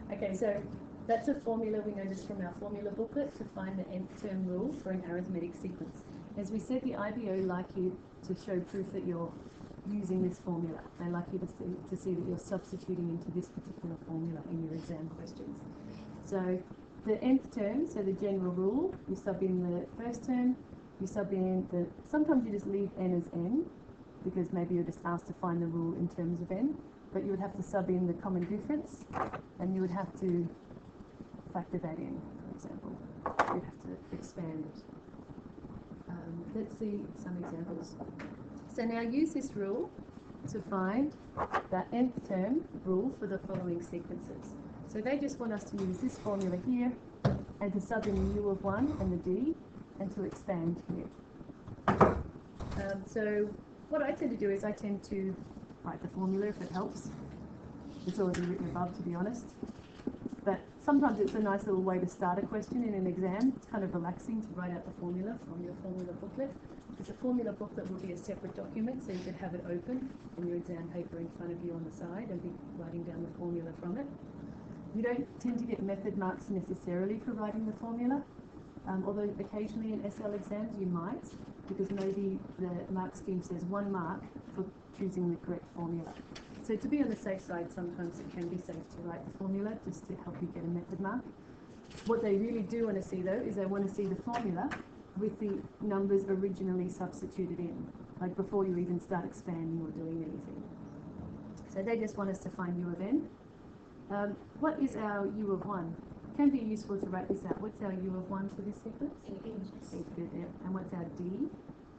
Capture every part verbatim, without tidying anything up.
Okay, so that's a formula we know just from our formula booklet to find the nth term rule for an arithmetic sequence. As we said, the I B O like you to show proof that you're using this formula. They like you to see, to see that you're substituting into this particular formula in your exam questions. So the nth term, so the general rule, you sub in the first term, you sub in the, sometimes you just leave n as n, because maybe you're just asked to find the rule in terms of n, but you would have to sub in the common difference, and you would have to factor that in, for example. You'd have to expand it. Um, let's see some examples. So now use this rule to find the nth term rule for the following sequences. So they just want us to use this formula here and to sub in the u of one and the d and to expand here. Um, so what I tend to do is I tend to write the formula if it helps. It's already written above, to be honest. But sometimes it's a nice little way to start a question in an exam. It's kind of relaxing to write out the formula from your formula booklet. Because the formula booklet will be a separate document, so you could have it open in your exam paper in front of you on the side and be writing down the formula from it. You don't tend to get method marks necessarily for writing the formula, um, although occasionally in S L exams you might, because maybe the mark scheme says one mark for choosing the correct formula. So to be on the safe side, sometimes it can be safe to write the formula just to help you get a method mark. What they really do want to see though is they want to see the formula with the numbers originally substituted in, like before you even start expanding or doing anything. So they just want us to find u of n. Um, what is our u of one? It can be useful to write this out. What's our u of one for this sequence? eight bit, yeah. And what's our d?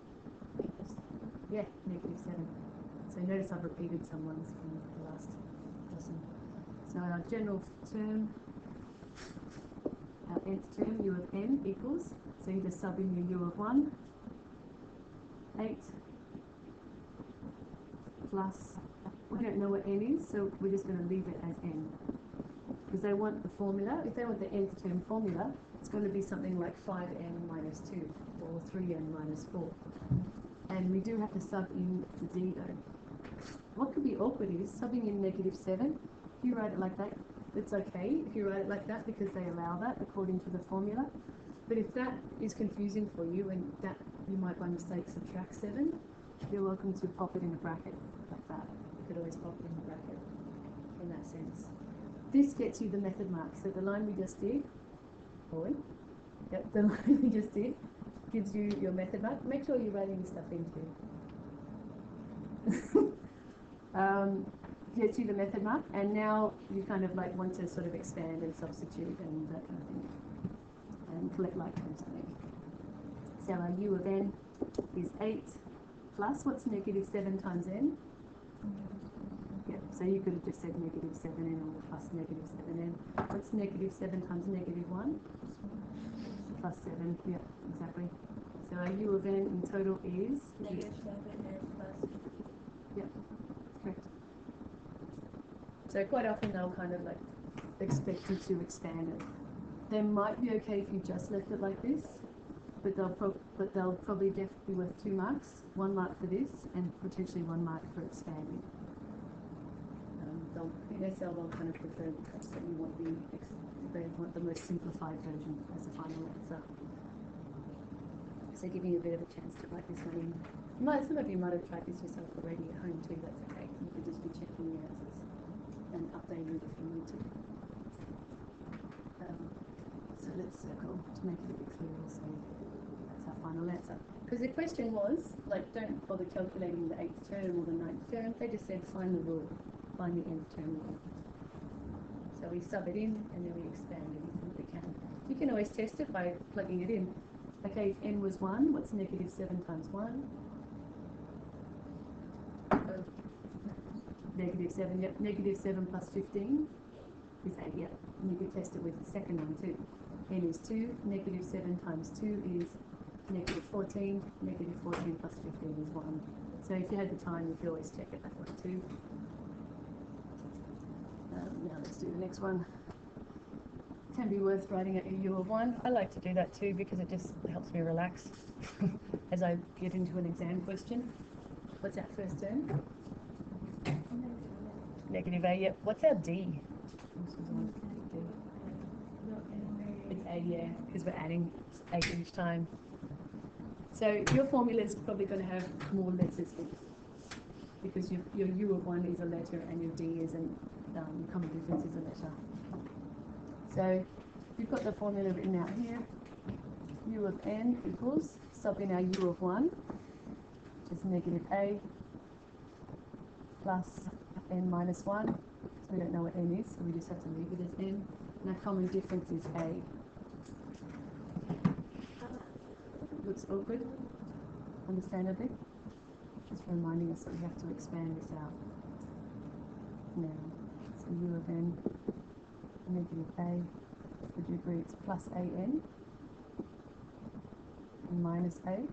Yeah, negative seven. So notice I've repeated some ones from the last lesson. So our general term, our nth term, u of n equals, so you just sub in your u of one, eight plus, we don't know what n is, so we're just going to leave it as n. Because they want the formula, if they want the nth term formula, it's going to be something like five n minus two or three n minus four. And we do have to sub in the d though. What could be awkward is subbing in negative seven. If you write it like that, it's okay if you write it like that because they allow that according to the formula. But if that is confusing for you and that you might by mistake subtract seven, you're welcome to pop it in a bracket like that. You could always pop it in a bracket in that sense. This gets you the method mark. So the line we just did, forward, yep, the line we just did gives you your method mark. Make sure you're writing this stuff in too. um, gets you the method mark, and now you kind of like want to sort of expand and substitute and that kind of thing, and collect like terms, I think. So our u of n is eight plus, what's negative seven times n? Yep, so you could have just said negative seven n or plus negative seven n. What's negative seven times negative one? Plus seven, yep, exactly. So our u of n in total is? Negative seven n plus. Yep, correct. So quite often they'll kind of like expect you to expand it. They might be okay if you just left it like this, but they'll pro but they'll probably definitely be worth two marks, one mark for this, and potentially one mark for expanding. Um, they'll in S L they'll kind of prefer that you want the ex they want the most simplified version as a final answer. So giving you a bit of a chance to write this one in. You might, some of you might have tried this yourself already at home too. That's okay. You could just be checking the answers and updating it if you need to. Um, so let's circle to make it a bit clearer. So that's our final answer. Because the question was, like, don't bother calculating the eighth term or the ninth term. They just said find the rule, find the nth term rule. So we sub it in and then we expand anything we can. You can always test it by plugging it in. Okay, if n was one, what's negative seven times one? Oh, negative seven, yep. Negative seven plus fifteen is eight, yep. And you can test it with the second one too. N is two, negative seven times two is negative fourteen, negative fourteen plus fifteen is one. So if you had the time, you could always check it that way too. Um, now let's do the next one. Can be worth writing at your U of one. I like to do that too because it just helps me relax as I get into an exam question. What's our first term? Negative a, yep. What's our d? A, yeah, because we're adding eight each time. So your formula is probably going to have more letters in it, because your, your U of one is a letter and your D is an um, common difference is a letter. So you've got the formula written out here. U of n equals, sub in our U of one, which is negative A, plus n minus one. So we don't know what n is, so we just have to leave it as n. And our common difference is A. Looks awkward, understandably. Just reminding us that we have to expand this out now. So U of n, negative A, would you agree it's plus A n and minus A? Do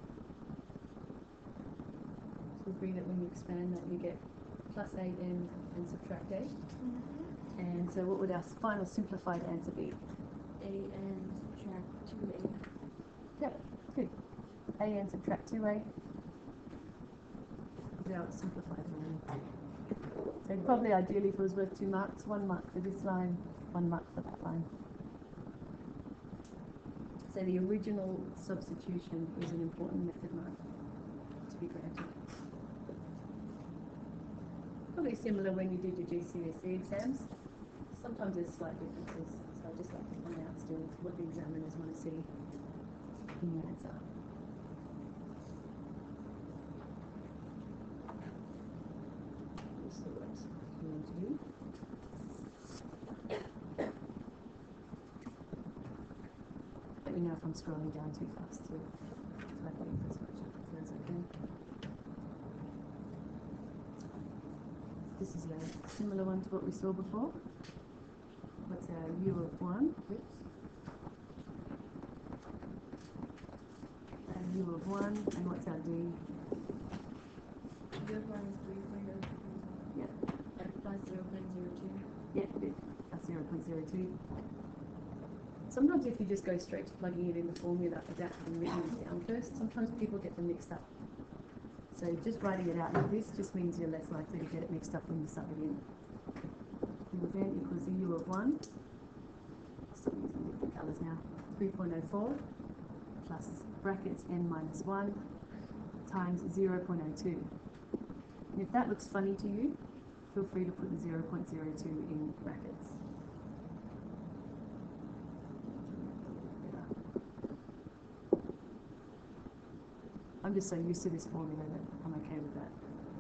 you agree that when you expand that you get plus A n and subtract A? Mm-hmm. And so what would our final simplified answer be? A and subtract two A. Yep, good. A n subtract two A. Now it's simplified already. So probably ideally if it was worth two marks, one mark for this line, one mark for that line. So the original substitution is an important method mark to be granted. Probably similar when you did your G C S E exams. Sometimes there's slight differences, so I just like to point out still what the examiners want to see in your answer. So what's going to do? Let me know if I'm scrolling down too fast too. So I can leave as much up as I can. This is a similar one to what we saw before. What's our U of one? Oops. Our U of one, and what's our D? U of one is three point zero two. Yeah. And plus zero point zero two. Yeah, good. That's zero point zero two. Sometimes if you just go straight to plugging it in the formula without having written it down first, sometimes people get them mixed up. So just writing it out like this just means you're less likely to get it mixed up when you sub it in. U of n equals the U of one. Stop using different colours now. three point zero four plus brackets n minus one times zero point zero two. And if that looks funny to you, feel free to put the zero point zero two in brackets. I'm just so used to this formula that I'm okay with that.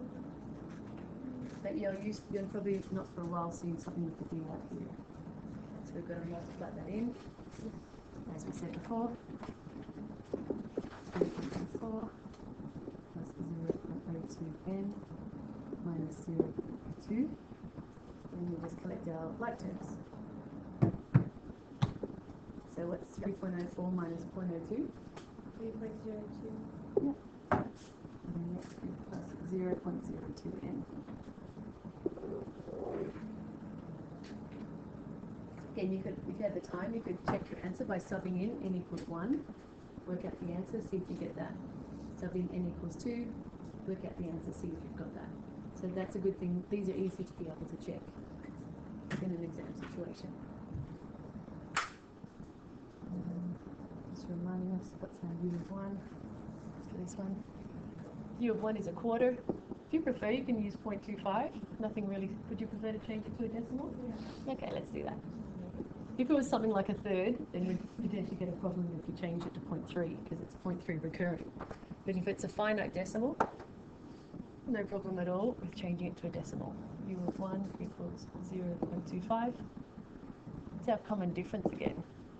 But you're used, you're probably not for a while seeing something with the D out here. So we've got to multiply that in, as we said before. three point two four plus zero point zero two n minus zero point zero two. And we just collect our like terms. So what's three point zero four minus zero point zero two? three point zero two. Yeah. And then next we plus zero point zero two n. Again, you could, if you had the time, you could check your answer by subbing in n equals one, work out the answer, see if you get that. Sub in n equals two, work out the answer, see if you've got that. So that's a good thing. These are easy to be able to check in an exam situation. Just reminding us what's our U of one for this one. U of one is a quarter. If you prefer, you can use zero point two five. Nothing really. Would you prefer to change it to a decimal? Yeah. Okay, let's do that. If it was something like a third, then you'd potentially get a problem if you change it to zero point three, because it's zero point three recurring. But if it's a finite decimal, no problem at all with changing it to a decimal. U of one equals zero point two five. It's our common difference again.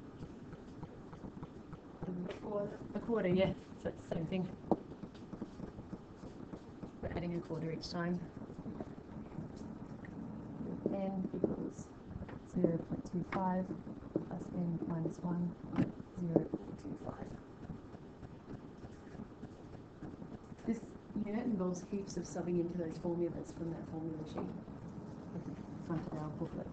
A quarter. A quarter, yeah, so it's the same thing. We're adding a quarter each time. N equals zero point two five plus n minus one, zero point two five. This unit involves heaps of subbing into those formulas from that formula sheet at the front of our booklet.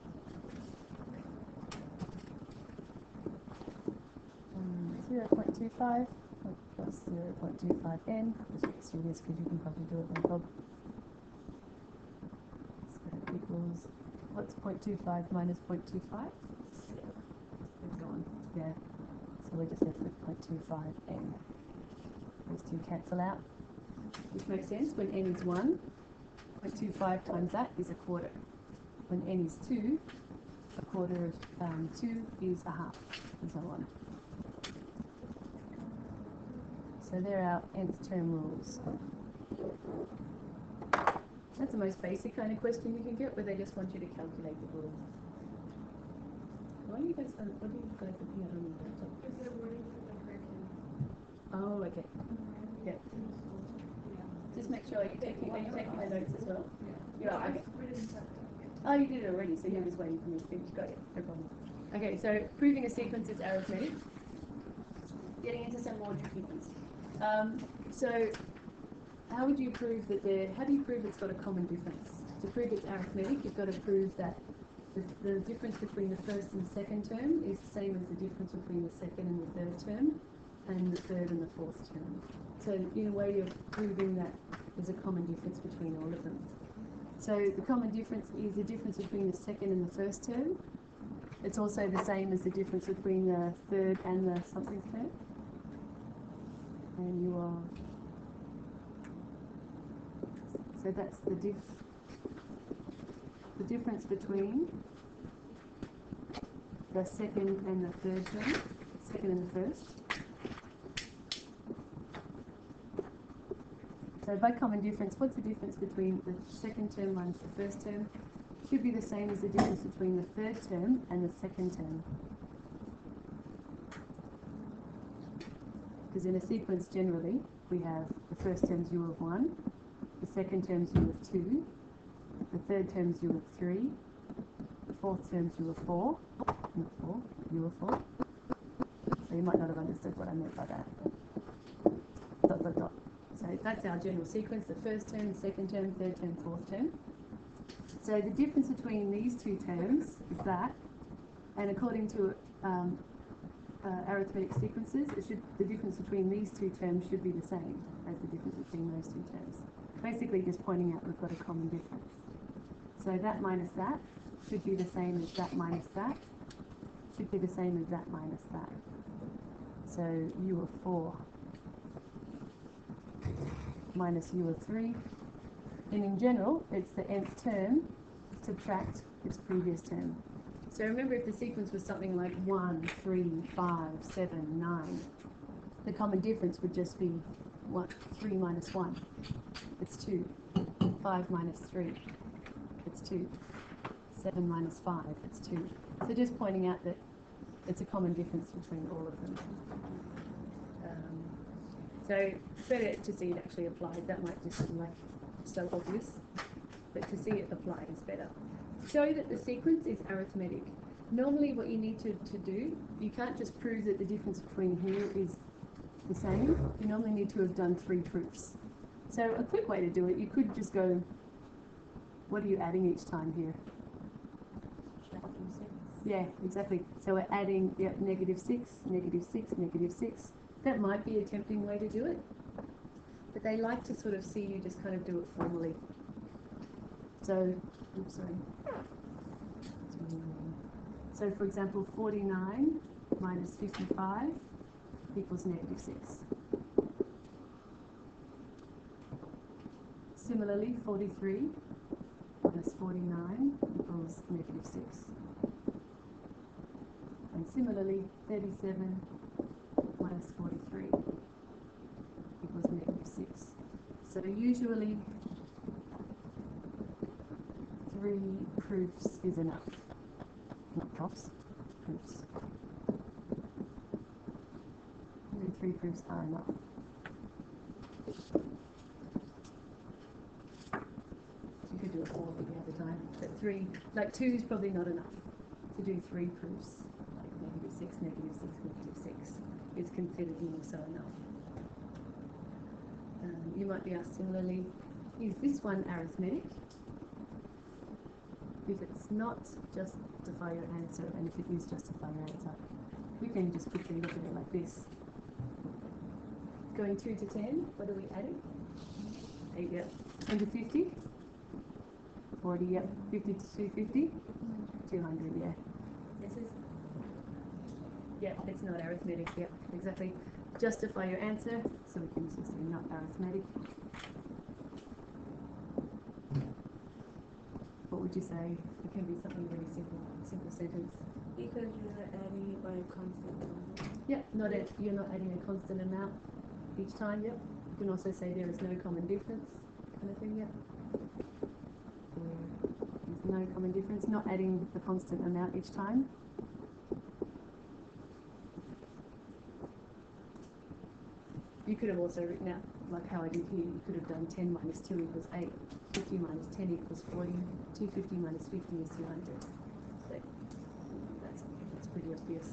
Um, zero point two five plus zero point two five n. Just fix through this because you can probably do it, no problem. So that equals, what's zero point two five minus zero point two five? It's gone, yeah. So we're just left with zero point two five n. Those two cancel out, which makes sense. When n is one, zero point two five times that is a quarter. When n is two, a quarter of um, two is a half, and so on. So they're our nth term rules. That's the most basic kind of question you can get, where they just want you to calculate the rule. Why are you guys, uh, what are you guys looking at on your laptop? Is there wording for the curriculum? Oh, okay. Yeah. Just make sure you're taking, are you taking the notes as well? You are, okay. Oh, you did it already, so you're just waiting for me to finish. Got it, no problem. Okay, so proving a sequence is arithmetic. Getting into some more tricky ones. Um, so, how would you prove that there, how do you prove it's got a common difference? To prove it's arithmetic, you've got to prove that the, the difference between the first and the second term is the same as the difference between the second and the third term, and the third and the fourth term. So, in a way, you're proving that there's a common difference between all of them. So, the common difference is the difference between the second and the first term. It's also the same as the difference between the third and the something term. And you are, so that's the diff, the difference between the second and the third term, second and the first. So by common difference, what's the difference between the second term minus the first term? Should be the same as the difference between the third term and the second term. Because in a sequence, generally, we have the first term's u of one, the second term's u of two, the third term's u of three, the fourth term's u of four, not four, u of four. So you might not have understood what I meant by that. Dot, dot, dot. So that's our general sequence, the first term, second term, third term, fourth term. So the difference between these two terms is that, and according to um, uh, arithmetic sequences, it should, the difference between these two terms should be the same as the difference between those two terms. Basically just pointing out we've got a common difference. So that minus that should be the same as that minus that, should be the same as that minus that. So u of four minus u of three. And in general, it's the nth term subtract its previous term. So remember, if the sequence was something like one, three, five, seven, nine, the common difference would just be one, three minus one. It's two. five minus three. It's two. seven minus five. It's two. So just pointing out that it's a common difference between all of them. Um, so it's better to see it actually applied. That might just seem like so obvious, but to see it applied is better. Show that the sequence is arithmetic. Normally what you need to, to do, you can't just prove that the difference between here is the same. You normally need to have done three proofs. So a quick way to do it, you could just go, what are you adding each time here? Yeah, exactly. So we're adding, yep, negative six, negative six, negative six. That might be a tempting way to do it, but they like to sort of see you just kind of do it formally. So, oops, sorry. So for example, forty-nine minus fifty-five equals negative six. Similarly, forty-three minus forty-nine equals negative six. And similarly, thirty-seven minus forty-three equals negative six. So usually, three proofs is enough. Not proofs, proofs. Usually three proofs are enough. You could do a four if you have the time, but three, like two is probably not enough to do three proofs. Like negative six, negative six, negative six is considered more so enough. Um, you might be asked similarly, is this one arithmetic? If it's not, justify your answer, and if it is, justify your answer. We can just quickly look at it like this. Going two to ten, what are we adding? eight, yep. ten to fifty? forty, yep. fifty to two hundred fifty? two hundred, yeah. This is Yeah, it's not arithmetic. Yep, exactly. Justify your answer, so we can just say not arithmetic. What would you say? It can be something really simple, simple sentence. Because you're not adding it by a constant number. Yeah, not a, you're not adding a constant amount each time. Yep. You can also say there is no common difference, kind of thing. Yep. There's no common difference. Not adding the constant amount each time. You could have also written out, like how I did here, you could have done ten minus two equals eight, fifty minus ten equals forty, two hundred fifty minus fifty is two hundred. So that's, that's pretty obvious.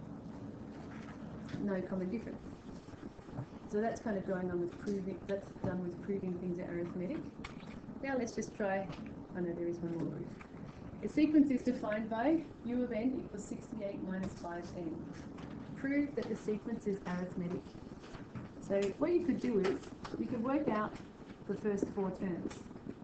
No common difference. So that's kind of going on with proving, that's done with proving things are arithmetic. Now let's just try, oh no, there is one more proof. A sequence is defined by u of n equals sixty-eight minus five n. Prove that the sequence is arithmetic. So what you could do is, you could work out the first four terms.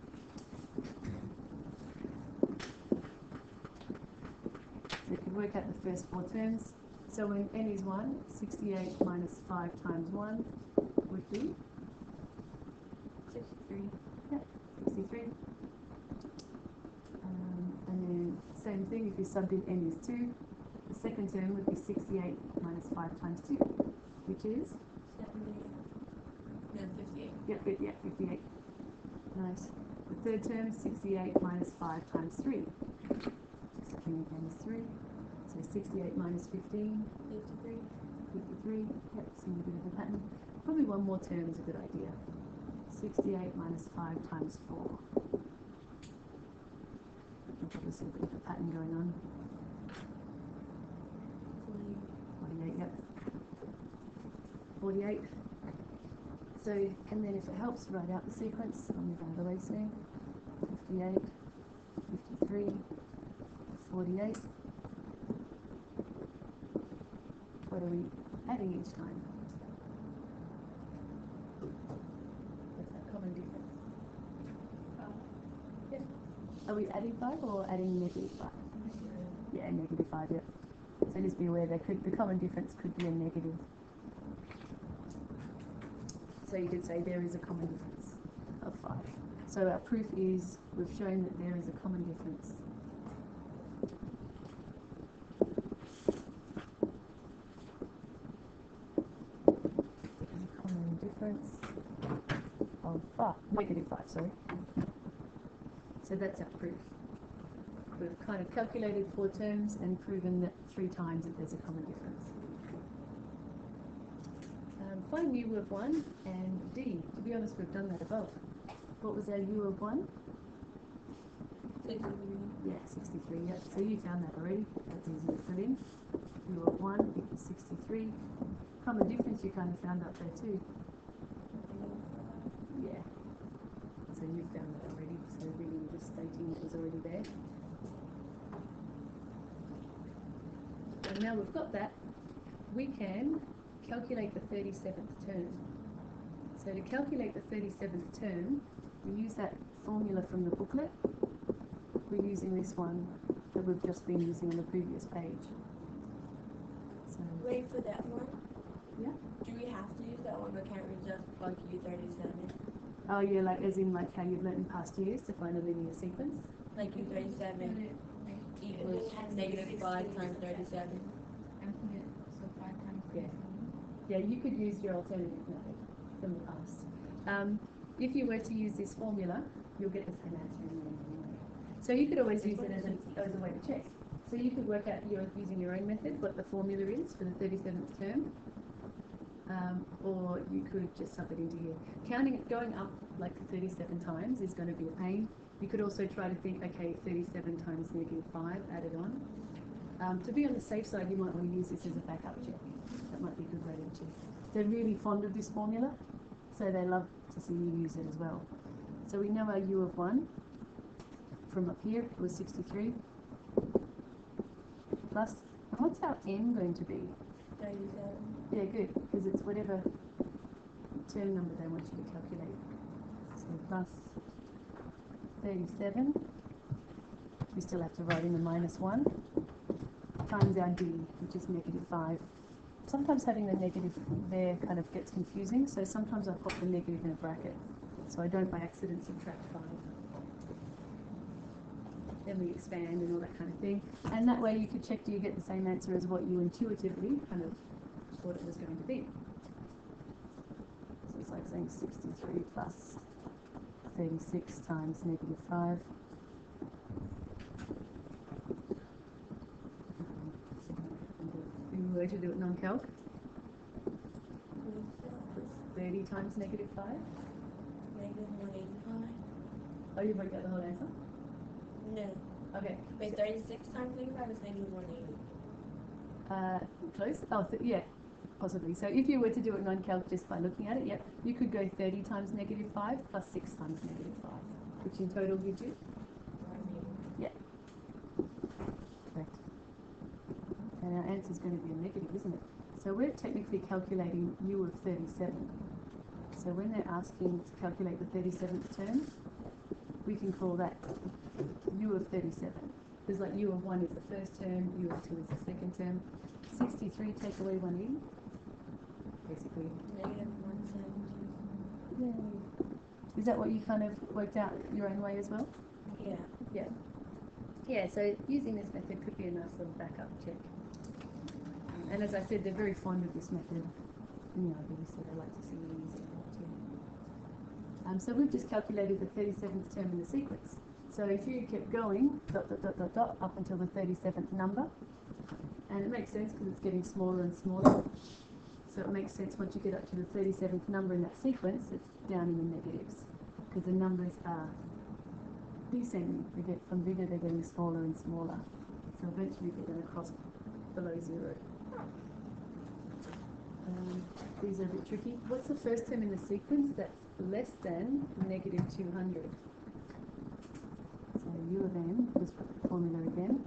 So you could work out the first four terms. So when n is one, sixty-eight minus five times one would be? sixty-three. Yeah, sixty-three. Um, and then same thing, if you subbed in n is two, the second term would be sixty-eight minus five times two, which is? seventy-eight. No, fifty-eight. Yep, yeah, yeah, fifty-eight. Nice. The third term, sixty-eight minus five times three. Just looking again is three. So sixty-eight minus fifteen, fifty-three. fifty-three. Yep, seeing a bit of a pattern. Probably one more term is a good idea. sixty-eight minus five times four. You'll probably see a bit of a pattern going on. forty-eight, yep. forty-eight. So, and then if it helps, write out the sequence. I'll move on to the soon. fifty-eight, fifty-three, forty-eight. What are we adding each time? What's that common difference? Oh. Yep. Are we adding five or adding negative five? Yeah, negative five, yep. So just be aware that could, the common difference could be a negative. So you could say there is a common difference of five. So our proof is we've shown that there is a common difference. There's a common difference of five, negative five, sorry. So that's our proof. We've kind of calculated four terms and proven that three times that there's a common difference. Um, find u of one and d. To be honest, we've done that above. What was our u of one? sixty-three. Yeah, sixty-three, yep. So you found that already. That's easy to fill in. u of one equals sixty-three. Common difference you kind of found up there too. Yeah. So you found that already. So really you're just stating it was already there. And now we've got that, we can calculate the thirty-seventh term. So to calculate the thirty-seventh term, we use that formula from the booklet. We're using this one that we've just been using on the previous page. So, Wait for that one. yeah. Do we have to use that one, or can't we just plug U thirty-seven? Oh yeah, like as in like how you've learnt in past years to find a linear sequence. Like U thirty-seven equals negative five times thirty-seven. And put it so five times Yeah. thirty-seven. Yeah, you could use your alternative method from the past. Um, if you were to use this formula, you'll get the same answer in the end anyway. So you could always use it as a, as a way to check. So you could work out you're using your own method, what the formula is for the thirty-seventh term. Um, or you could just sub it into here. Counting it, going up like thirty-seven times is going to be a pain. You could also try to think, okay, thirty-seven times negative five added on. Um, to be on the safe side, you might want to use this as a backup check. That might be a good way to check. They're really fond of this formula, so they love to see you use it as well. So we know our u of one from up here, it was sixty-three. Plus, and what's our n going to be? thirty-seven. Yeah, good, because it's whatever term number they want you to calculate. So plus thirty-seven. We still have to write in the minus one. times our d, which is negative five. Sometimes having the negative there kind of gets confusing, so sometimes I put the negative in a bracket, so I don't by accident subtract five. Then we expand and all that kind of thing, and that way you could check, do you get the same answer as what you intuitively kind of thought it was going to be. So it's like saying sixty-three plus thirty-six times negative five. If you were to do it non-calc, thirty times negative five. Negative one eighty-five. Oh, you worked out the whole answer? No. Okay. Wait, thirty-six times negative five is negative one eighty. Uh, close? Oh, th yeah, possibly. So if you were to do it non-calc just by looking at it, yep, you could go thirty times negative five plus six times negative five, which in total gives you? Yeah. Correct. And our answer is going to be a negative, isn't it? So we're technically calculating u of thirty-seven. So when they're asking to calculate the thirty-seventh term, we can call that u of thirty-seven. Because like u of one is the first term, u of two is the second term. sixty-three take away one eighty, basically. Negative one seventy. Yay. Is that what you kind of worked out your own way as well? Yeah. Yeah. Yeah, so using this method could be a nice little backup check. And as I said, they're very fond of this method in the I B, so they like to see it easy too. Um, so we've just calculated the thirty-seventh term in the sequence. So if you kept going, dot, dot, dot, dot, dot, up until the thirty-seventh number, and it makes sense because it's getting smaller and smaller. So it makes sense once you get up to the thirty-seventh number in that sequence, it's down in the negatives, because the numbers are descending. They get from bigger, they're getting smaller and smaller. So eventually they're going to cross below zero. Um, these are a bit tricky. What's the first term in the sequence that's less than negative two hundred? So u of n, just put the formula again.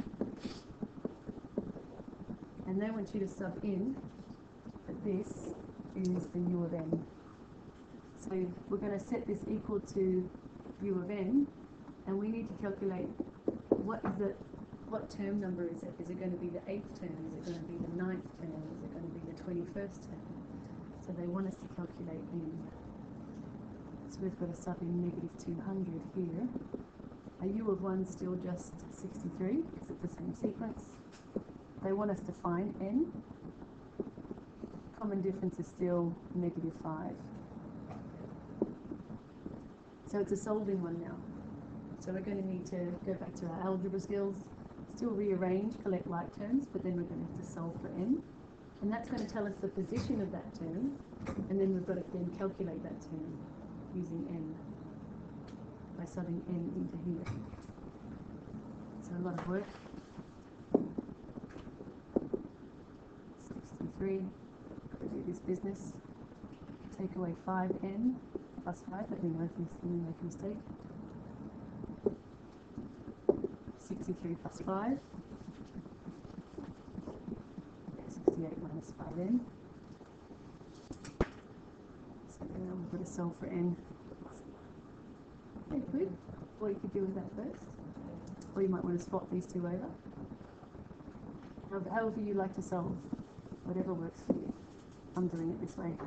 And they want you to sub in that this is the u of n. So we're going to set this equal to u of n, and we need to calculate what is the what term number is it? Is it going to be the eighth term? Is it going to be the ninth term? Is it going to be the twenty-first term? So they want us to calculate n. So we've got to sub in negative two hundred here. A u of one is still just sixty-three because it's the same sequence. They want us to find n. Common difference is still negative five. So it's a solving one now. So we're going to need to go back to our algebra skills, still rearrange, collect like terms, but then we're going to have to solve for n. And that's going to tell us the position of that term, and then we've got to then calculate that term using n by subbing n into here. So a lot of work. sixty-three, got to do this business. Take away five n plus five, let me know if you make a mistake. sixty-three plus five. sixty-eight minus five n. So now we've got to solve for n. Okay, good. What you could do with that first. Or you might want to swap these two over. However you like to solve. Whatever works for you. I'm doing it this way.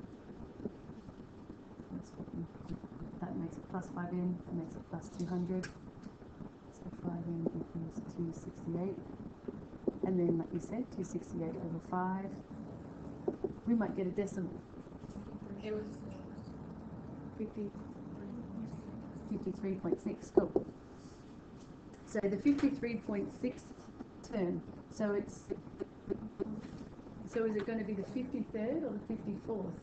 That makes it plus five n, that makes it plus two hundred. So five n equals two hundred sixty-eight. And then, like you said, two hundred sixty-eight over five. We might get a decimal. It was fifty, fifty-three point six. Cool. So the fifty-three point six term. So it's. So is it going to be the fifty-third or the fifty-fourth?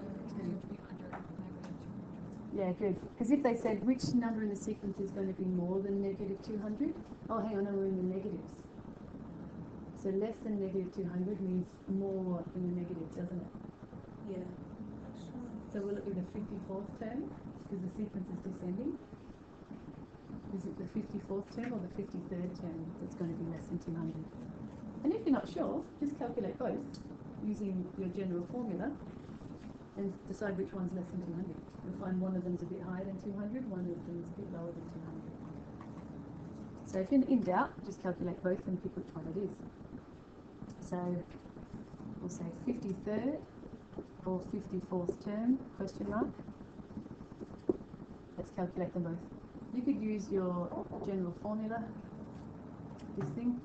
Yeah, good. Because if they said which number in the sequence is going to be more than negative two hundred, oh, hang on, no, we're in the negatives. So less than negative two hundred means more in the negative, doesn't it? yeah. So will it be the fifty-fourth term? Because the sequence is descending. Is it the fifty-fourth term or the fifty-third term that's going to be less than two hundred? And if you're not sure, just calculate both using your general formula and decide which one's less than two hundred. You'll find one of them's a bit higher than two hundred, one of them's a bit lower than two hundred. So if you're in doubt, just calculate both and pick which one it is. So we'll say fifty-third or fifty-fourth term, question mark. Let's calculate them both. You could use your general formula, this thing.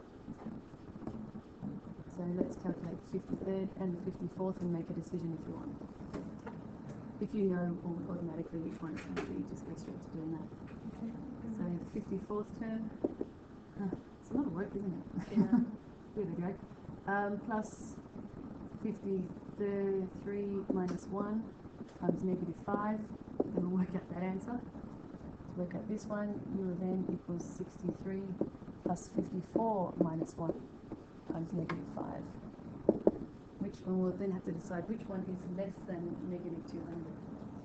So let's calculate the fifty-third and the fifty-fourth and make a decision if you want. If you know automatically which one it's going to be, just go straight to doing that. So the fifty-fourth term, huh, it's a lot of work, isn't it? Yeah. Bit of a drag. Um, plus fifty-three minus one times negative five, then we'll work out that answer. To work out this one, u of n equals sixty-three plus fifty-four minus one times negative five. Which one we'll then have to decide which one is less than negative two hundred.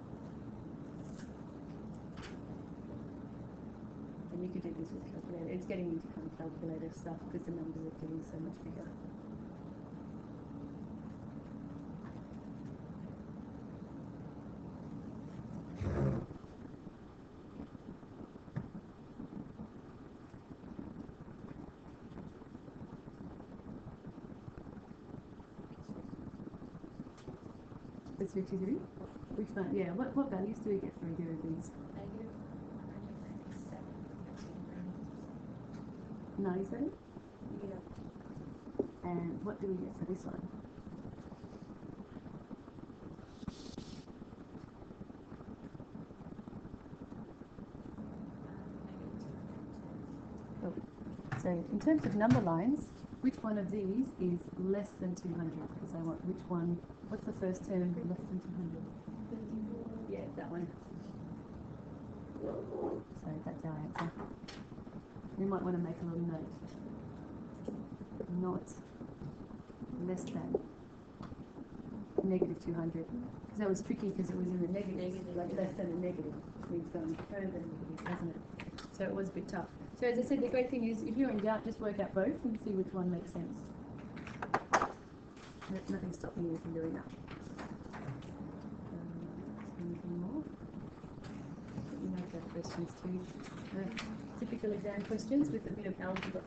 And you could do this with calculator. It's getting into kind of calculator stuff because the numbers are getting so much bigger. It's fifty-three? Which one? Yeah, what, what values do we get for either of these? Negative one hundred ninety-seven. ninety-seven? Yeah. And what do we get for this one? Oh. So in terms of number lines, which one of these is less than two hundred? Because I want which one, what's the first term less than two hundred? Yeah, that one. So that's our answer. You might want to make a little note. Not less than negative two hundred. Because that was tricky because it was in the negative, Negative, like yeah. less than a negative. Means going further than negative, doesn't it? So it was a bit tough. So as I said, the great thing is if you're in doubt, just work out both and see which one makes sense. There's nothing stopping you from doing that. Um, anything more? You might have questions too. Uh, typical exam questions with a bit of algebra.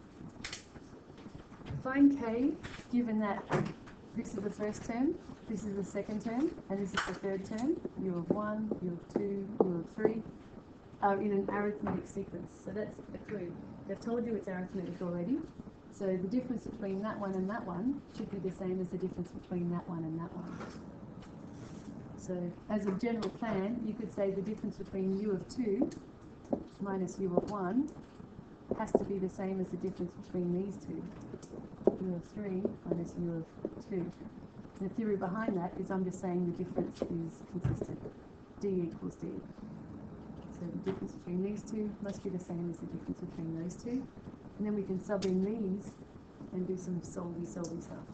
Find K, given that this is the first term, this is the second term, and this is the third term, u of one, u of two, u of three, are in an arithmetic sequence. So that's a clue. They've told you it's arithmetic already. So the difference between that one and that one should be the same as the difference between that one and that one. So as a general plan, you could say the difference between u of two minus u of one has to be the same as the difference between these two. U of three minus u of two. And the theory behind that is I'm just saying the difference is consistent. D equals D. So the difference between these two must be the same as the difference between those two. And then we can sub in these and do some solvey solvey stuff.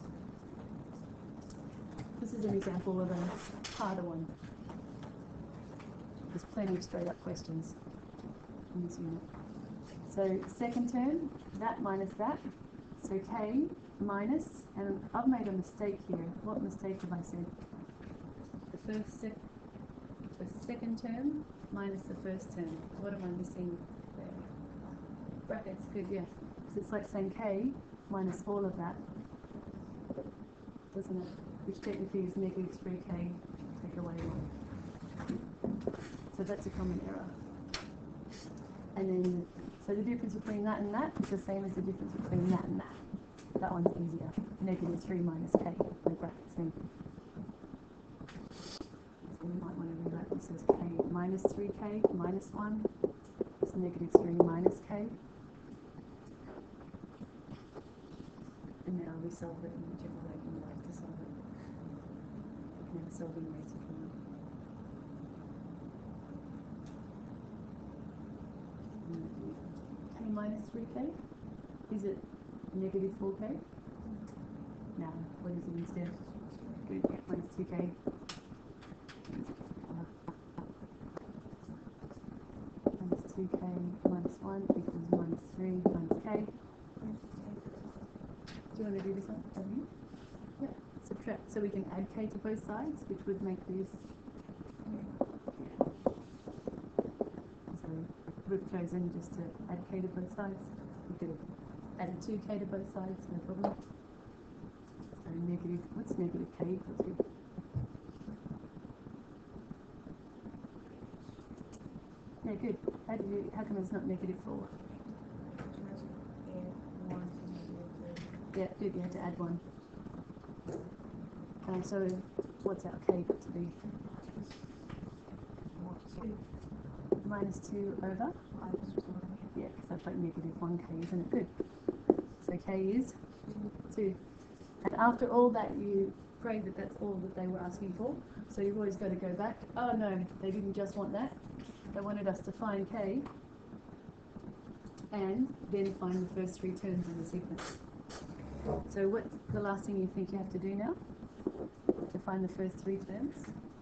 This is an example of a harder one. There's plenty of straight up questions in this unit. So second term, that minus that. So K minus, and I've made a mistake here. What mistake have I said? The first sec the second term minus the first term. What am I missing there? Brackets, good, yes. So it's like saying K minus all of that, doesn't it? Which technically is negative three K, take away one. So that's a common error. And then, so the difference between that and that is the same as the difference between that and that. That one's easier. Negative three minus K, the brackets thing. So we might want to rewrite this as K minus three K minus one. It's negative three minus K. And now we solve it in whichever way you like to solve it. You can have a solving rate if you want. K minus three K? Is it negative four K? No, what is it instead? Good, yeah, minus two K. Minus two K minus one equals minus three minus K. Do you want to do this one? Have you? Yeah, subtract. So we can add K to both sides, which would make this. So we've chosen just to add K to both sides. We could have added two K to both sides, no problem. negative, what's negative k equal to? Yeah, good. How do you, how come it's not negative four? Yeah, good, you had to add one. Um, so what's our k got to be? Minus two over? Yeah, because that's like negative one k, isn't it? Good. So k is two. And after all that, you prayed that that's all that they were asking for. So you've always got to go back. Oh no, they didn't just want that. They wanted us to find k and then find the first three terms in the sequence. So what's the last thing you think you have to do now to find the first three terms?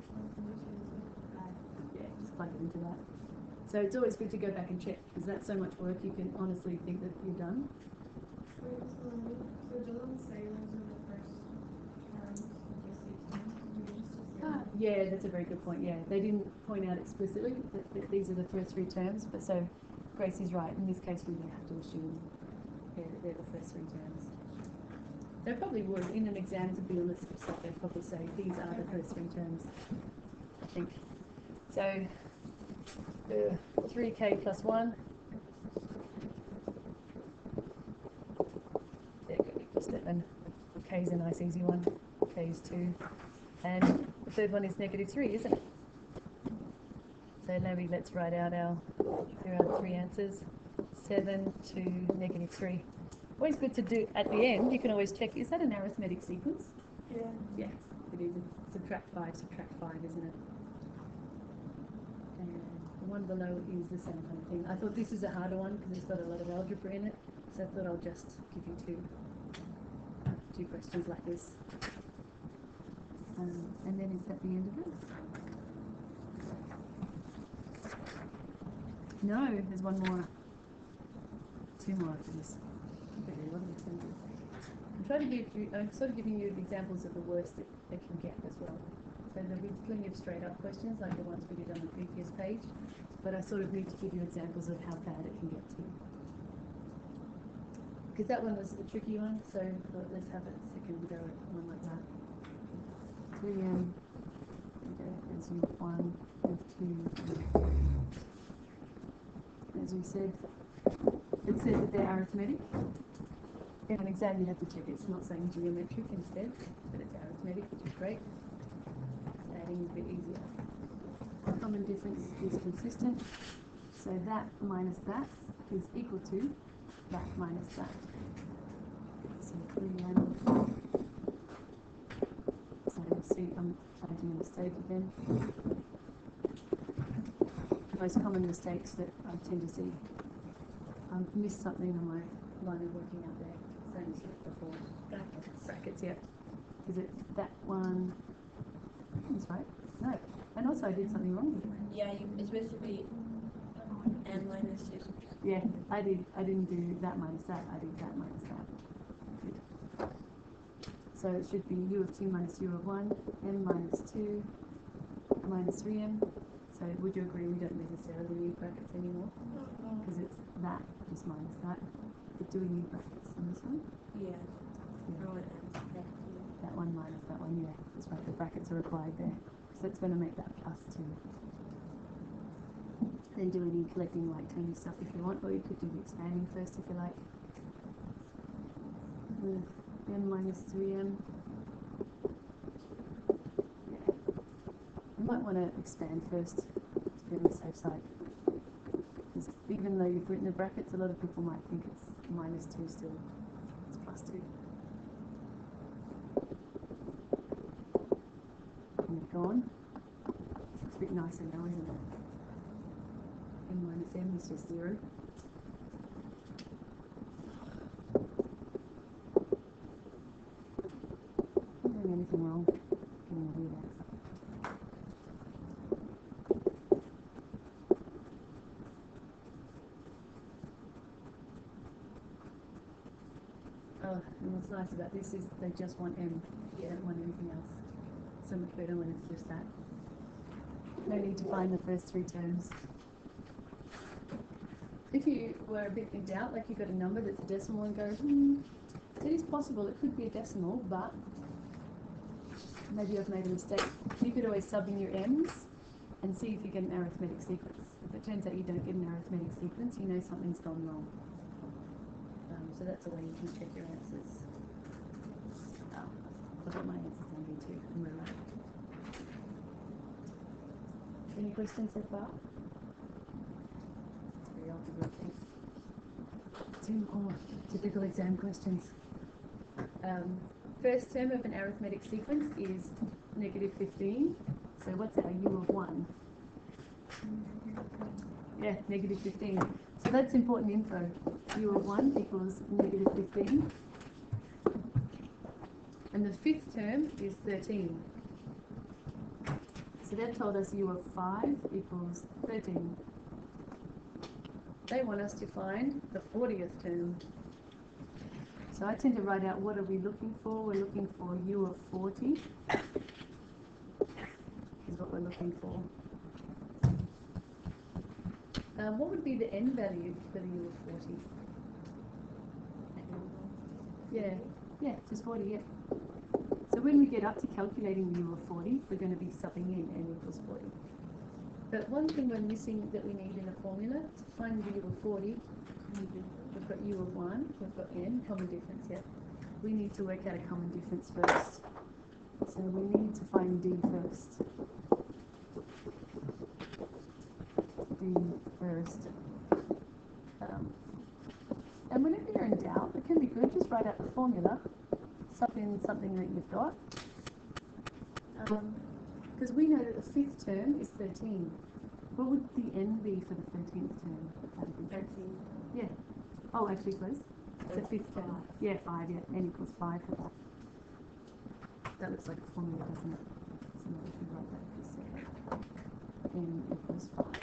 Yeah, just plug it into that. So it's always good to go back and check, because that's so much work you can honestly think that you've done. So it doesn't say those are the first terms of the sequence. We just assume. Ah, yeah, that's a very good point. Yeah, they didn't point out explicitly that, that these are the first three terms, but so Grace is right. In this case, we don't have to assume yeah, that they're the first three terms. They probably would, in an exam, to be on the safe side, they'd probably say these are the first three terms, I think. So, uh, three k plus one. There go equals seven. K is a nice easy one. K is two. And the third one is negative three, isn't it? So maybe let's write out our, here are our three answers. seven to negative three. Always good to do at the end, you can always check, is that an arithmetic sequence? Yeah. Yeah, it is. Subtract five, subtract five, isn't it? And the one below is the same kind of thing. I thought this is a harder one because it's got a lot of algebra in it, so I thought I'll just give you two, two questions like this. Um, and then is that the end of it? No, there's one more. Two more after this. Okay, what am I going to do? I'm trying to give you, I'm sort of giving you the examples of the worst that they can get as well. So there'll be plenty of straight up questions like the ones we did on the previous page, but I sort of need to give you examples of how bad it can get to. Because that one was the tricky one, so I thought let's have a second go at one like that. three m, okay, as you one, f two, as we said, it says that they're arithmetic. In an exam, you have to check it's not saying geometric instead, but it's arithmetic, which is great. Adding is a bit easier. Common difference is consistent, so that minus that is equal to that minus that. So three m. So see, I'm making a mistake again. Most common mistakes that I tend to see. I've missed something on my line of working out there. Same as before. Brackets. Brackets, yeah. Is it that one? That's right. No. And also I did something wrong here. Yeah, you, it's supposed to be n minus two. Yeah, I did. I didn't do that minus that. I did that minus that. Good. So it should be u of two minus u of one, m minus two, minus three m. So would you agree we don't necessarily need brackets anymore? Because it's that just minus that. But do we need brackets in this one? Yeah. Yeah. Oh, and n. That one minus that one, yeah. That's right, the brackets are required there. So it's going to make that plus two. Then do any collecting like termy stuff if you want, or you could do the expanding first if you like. With m minus three m. Yeah. You might want to expand first to be on the safe side. Because even though you've written the brackets, a lot of people might think it's minus two still. It's plus two. And you've gone. It's a bit nicer now, isn't it? M minus m is just zero. Not doing anything wrong. Getting to do that. Oh, and what's nice about this is they just want m. They don't want anything else. So much better when it's just that. No need to find the first three terms. If you were a bit in doubt, like you got a number that's a decimal and go, hmm, it is possible it could be a decimal, but maybe I've made a mistake. You could always sub in your m's and see if you get an arithmetic sequence. If it turns out you don't get an arithmetic sequence, you know something's gone wrong. Um, so that's a way you can check your answers. Oh, I've got my answers down here too, and we're right. Any questions so far? Very often, two more typical exam questions. Um, first term of an arithmetic sequence is negative fifteen. So what's our u of one? Yeah, negative fifteen. So that's important info. U of one equals negative fifteen. And the fifth term is thirteen. So they've told us u of five equals thirteen. They want us to find the fortieth term. So I tend to write out what are we looking for. We're looking for u of forty. Is what we're looking for. Um, what would be the n value for the u of forty? Yeah, yeah, just forty, yeah. So when we get up to calculating the u of forty, we're going to be subbing in n equals forty. But one thing we're missing that we need in a formula to find the u of forty, we've got u of one, we've got n, common difference, yeah. We need to work out a common difference first. So we need to find d first. D first. Um, and whenever you're in doubt, it can be good, just write out the formula, sub in something that you've got. Because um, we know that the fifth term is thirteen. What would the n be for the thirteenth term? thirteen. Yeah. Oh, actually, close. The fifth term. Yeah, five, yeah. N equals five for that. That looks like a formula, doesn't it? So now we can write that for a second. N equals five.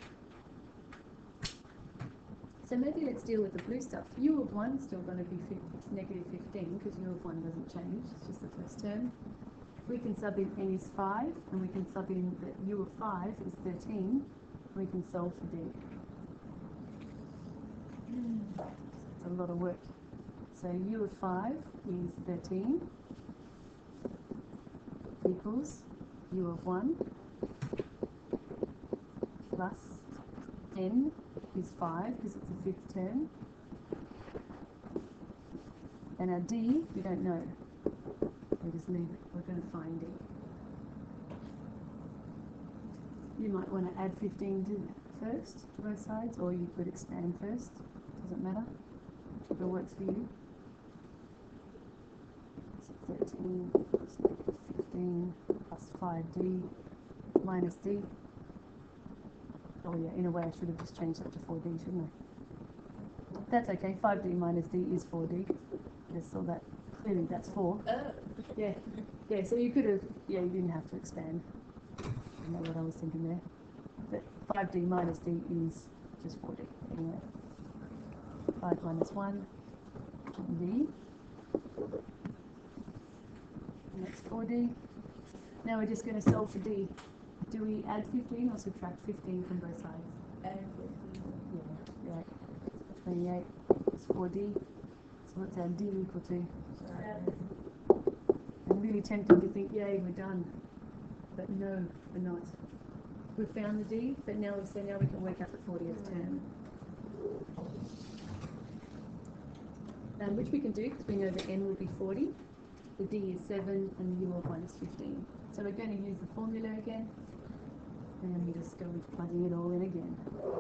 So maybe let's deal with the blue stuff. U of one is still going to be negative fifteen because U of one doesn't change. It's just the first term. We can sub in n is five, and we can sub in that u of five is thirteen. We can solve for d. It's a lot of work. So u of five is thirteen equals u of one plus n is five because it's the fifth term. And our d, we don't know. We just leave it. We're going to find d. You might want to add fifteen to first to both sides, or you could expand first. Doesn't matter. Whichever works for you. So thirteen plus fifteen plus five d minus d. Oh yeah, in a way I should have just changed that to four d, shouldn't I? That's okay. five d minus d is four d. Just saw that clearly. That's four. Oh. Yeah, yeah, so you could have, yeah, you didn't have to expand. I know what I was thinking there. But five d minus d is just four d. Anyway, five minus one, d. And that's four d. Now we're just going to solve for d. Do we add fifteen or subtract fifteen from both sides? Add fifteen. Yeah, right. twenty-eight is four d. So what's our d equal to? I'm really tempted to think, yay, we're done. But no, we're not. We've found the d, but now we've said now we can work out the fortieth term. Um, which we can do because we know the n will be forty, the d is seven, and the u of one is fifteen. So we're going to use the formula again, and we just go with plugging it all in again.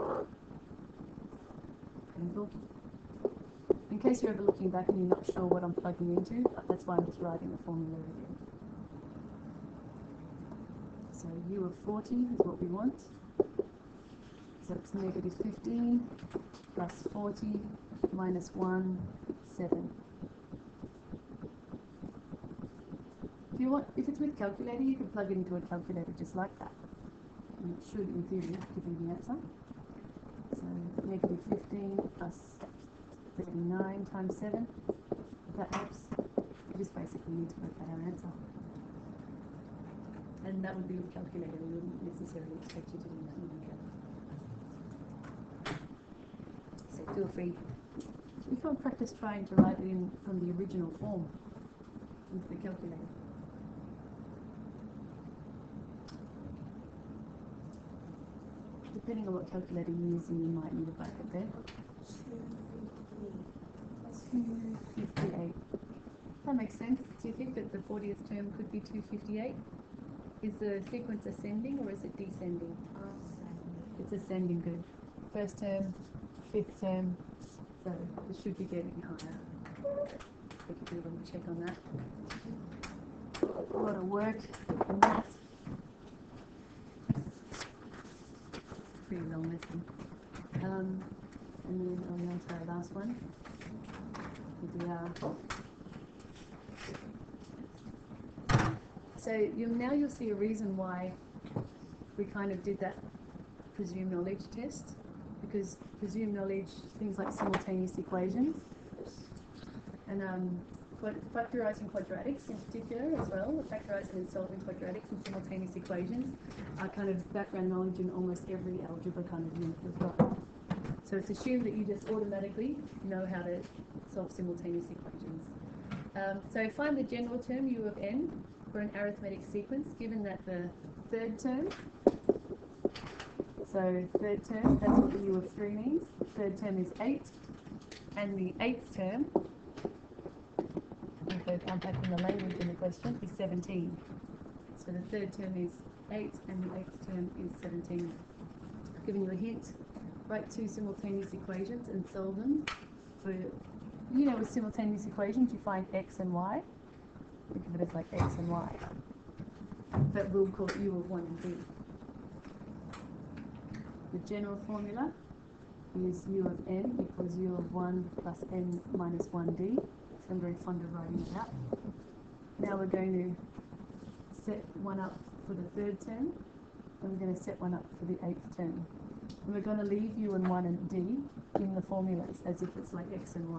Simple. In case you're ever looking back and you're not sure what I'm plugging into, that's why I'm just writing the formula again. So u of forty is what we want. So it's negative fifteen plus forty minus one, seven. If you want, if it's with calculator, you can plug it into a calculator just like that. And it should, in theory, give you the answer. So negative fifteen plus thirty-nine times seven, if that helps. You just basically need to work out our answer. And that would be with calculator, we wouldn't necessarily expect you to do that with calculator. So feel free. You can't practice trying to write it in from the original form into the calculator. depending on what calculator you're using, you might need a bracket there. two fifty-eight. That makes sense. Do you think that the fortieth term could be two fifty-eight? Is the sequence ascending or is it descending? It's ascending, good. First term, fifth term, so it should be getting higher. We can do a little check on that. A lot of work and math. Pretty long lesson. Um, and then on on to our last one. Here we are. So you'll, now you'll see a reason why we kind of did that presumed knowledge test, because presumed knowledge, things like simultaneous equations, and um, quad- factorizing quadratics in particular as well, factorizing and solving quadratics and simultaneous equations are kind of background knowledge in almost every algebra kind of unit we've got. So it's assumed that you just automatically know how to solve simultaneous equations. Um, so find the general term u of n for an arithmetic sequence, given that the third term, so third term, that's what the u of three means. Third term is eight, and the eighth term, if they're unpacking the language in the question, is seventeen. So the third term is eight, and the eighth term is seventeen. I've given you a hint. Write two simultaneous equations and solve them. For, you know, with simultaneous equations, you find x and y. Think of it as like x and y. But we'll call it u of one and d. The general formula is u of n equals u of one plus n minus one d. So I'm very fond of writing it out. Now we're going to set one up for the third term, and we're going to set one up for the eighth term. And we're going to leave u and one and d in the formulas as if it's like x and y.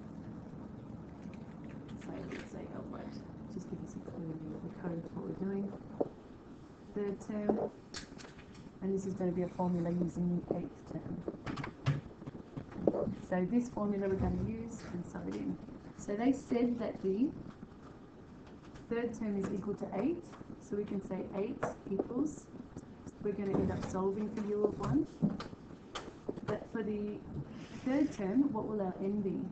So let's say, oh wait, just give us a clue of the code of what we're doing. Third term, and this is going to be a formula using the eighth term. So this formula we're going to use and sub it in. So they said that the third term is equal to eight, so we can say eight equals, we're going to end up solving for u of one. But for the third term, what will our n be?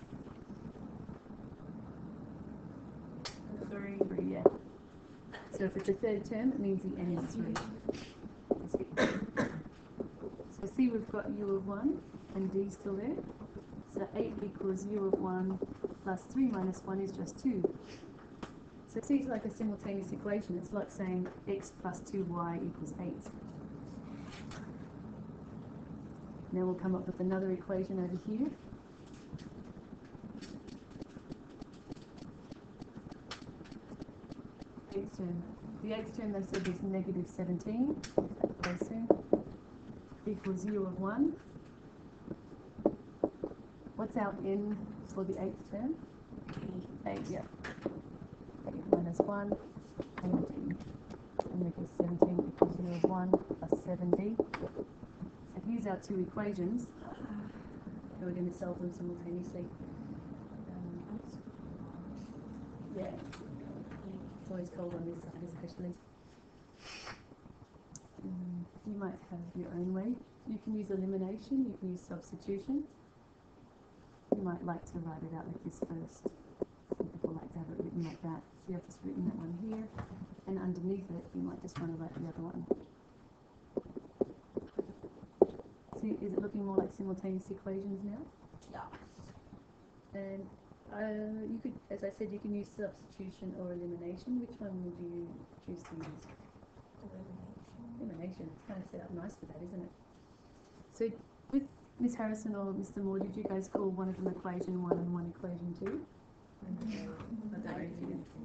Three. Three, yeah. So if it's a third term, it means the n is three. So see, we've got u of one and d still there. So eight equals u of one plus three minus one is just two. So see, it's like a simultaneous equation. It's like saying x plus two y equals eight. Now we'll come up with another equation over here. Eighth term. The eighth term they said is negative seventeen. That very soon. Equals u of one. What's our n for the eighth term? Eight, yeah. eight minus one, eighteen. And equals seventeen equals u of one plus seven d. So here's our two equations. And we're going to solve them simultaneously. Um, yeah. It's always cold on this side, especially. Um, you might have your own way. You can use elimination, you can use substitution. You might like to write it out like this first. Some people like to have it written like that. So you have just written that one here, and underneath it, you might just want to write the other one. See, is it looking more like simultaneous equations now? Yeah. And uh, you could, as I said, you can use substitution or elimination. Which one would you choose to use? Elimination. It's kind of set up nice for that, isn't it? So with Miss Harrison or Mister Moore, did you guys call one of them equation one and one equation two? I don't know if you did.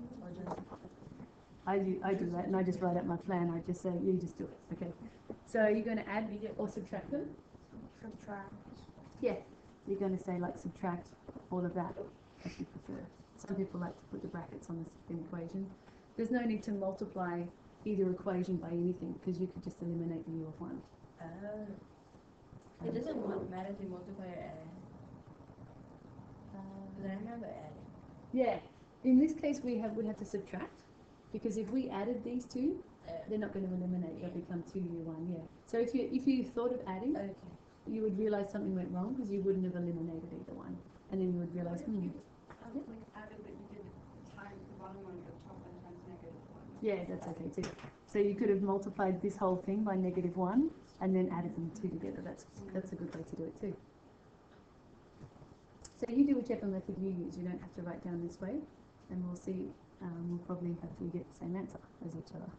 I do, I do that, and I just write out my plan. I just say, you just do it. Okay. So are you going to add or subtract them? Subtract. Yeah. You're going to say like subtract all of that, as you prefer. Some people like to put the brackets on the second equation. There's no need to multiply either equation by anything, because you could just eliminate the u of one. Oh. It doesn't mu- matter if you multiply or add. Because I remember adding. Yeah. In this case, we have we have to subtract, because if we added these two, They're not going to eliminate, they'll become two U one, yeah. So if you, if you thought of adding, Okay. you would realise something went wrong because you wouldn't have eliminated either one. And then you would realise, hmm, I was like added that you did times the bottom one with top and times negative one. yeah, that's okay too. So you could have multiplied this whole thing by negative one and then added them two together. That's that's a good way to do it too. So you do whichever method you use. You don't have to write down this way, and we'll see. Um, we'll probably hopefully get the same answer as each other.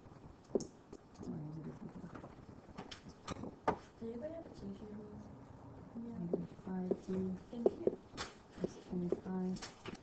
Can you go to application, please? Negative five d Thank you. plus twenty-five.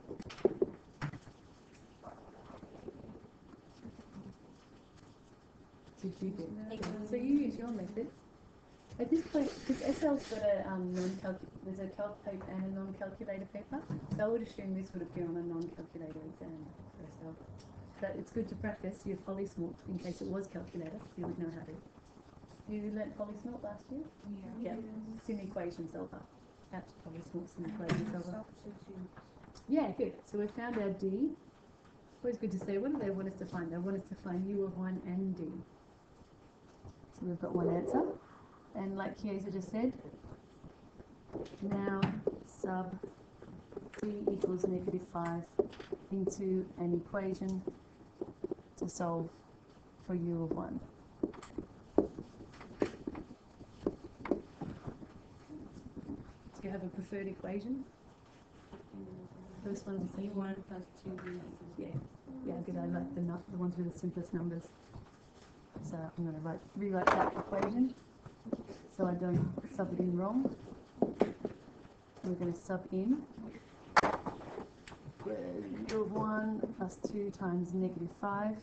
Did you get Thank that? you. So you use your method. At this point, because S L's got a um, non-calc, there's a calc paper and a non-calculator paper, so I would assume this would appear on a non-calculator exam for S L. But it's good to practice your polysmort in case it was calculator, you would know how to. You learnt polysmort last year? Yeah. It's an equation solver. Out to polysmort's an equation solver. Yeah, good. So we found our D. Always good to say, what do they want us to find? They want us to find U of one and D. So we've got one answer. And like Chiesa just said, now sub D equals negative five into an equation to solve for U of one. Do you have a preferred equation? First one is U one plus two B. yeah, yeah, good. I like the nu- the ones with the simplest numbers. So I'm going to write rewrite that equation so I don't sub it in wrong. We're going to sub in uh, U of one plus two times negative five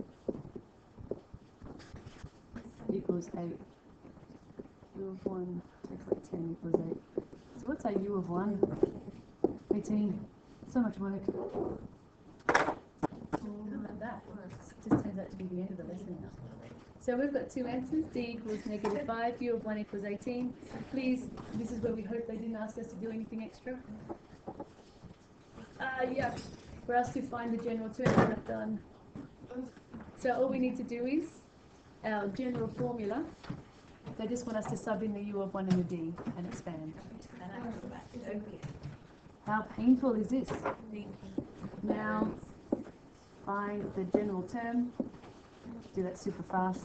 equals eight. U of one take away ten equals eight. So what's our U of one? eighteen. So much work. How about that? Just turns out to be the end of the lesson now. So we've got two answers. D equals negative five, U of one equals eighteen. Please, this is where we hope they didn't ask us to do anything extra. Ah, uh, yeah. For us to find the general term, we have done. So all we need to do is our general formula. They just want us to sub in the U of one and the D and expand. And I go back. Okay. How painful is this? Thank you. Now, find the general term. Do that super fast.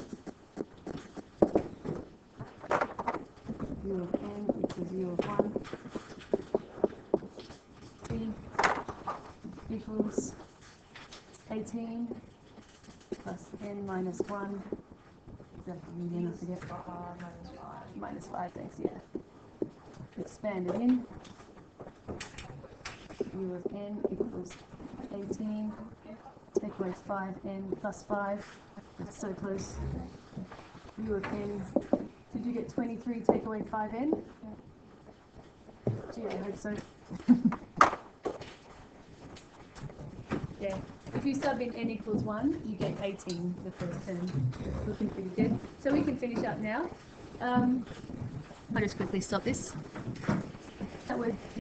U of n equals U of one. T equals eighteen plus n minus one. Exactly, again, I forget. Uh, minus five. Minus five, thanks, yeah. Expand it in. U of n equals eighteen. Take away five n plus five. That's so close. U of n. Did you get twenty-three take away five n? Gee, I hope so. Yeah. If you sub in n equals one, you get eighteen the first term. Looking pretty good. So we can finish up now. Um, I'll just quickly stop this. That would